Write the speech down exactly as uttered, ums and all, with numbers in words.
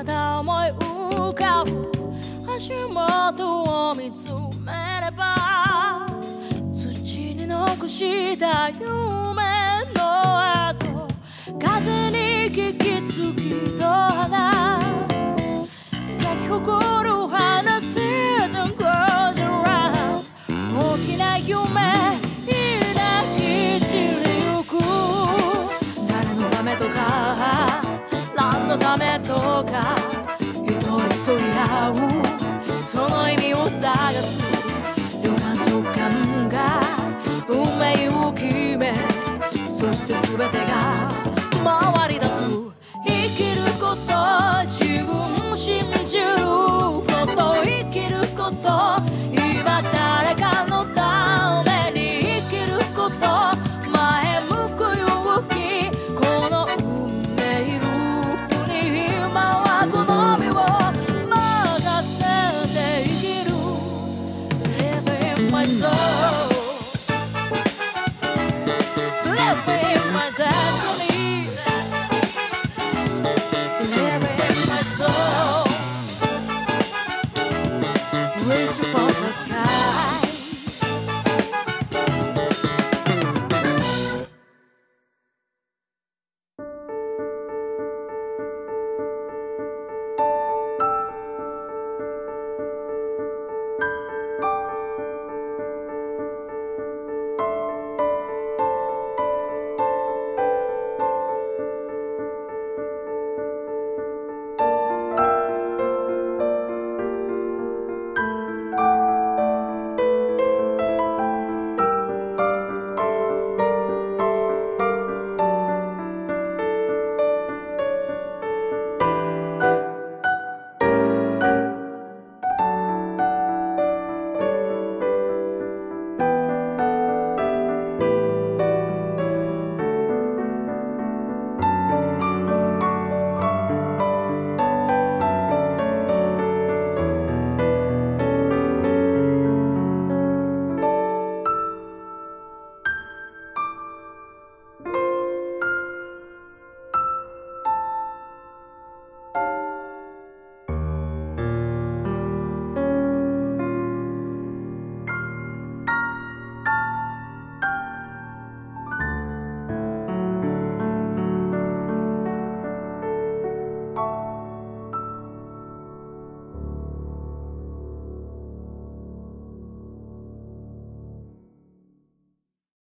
なた思い浮かぶ足元を見つめれば土に残した夢の跡風に聞きつきと話す咲き誇る花 Season goes around 大きな夢抱き散りゆく誰のためとか何のためとか一人沿い合うその意味を探す予感直感が運命を決めそして全てが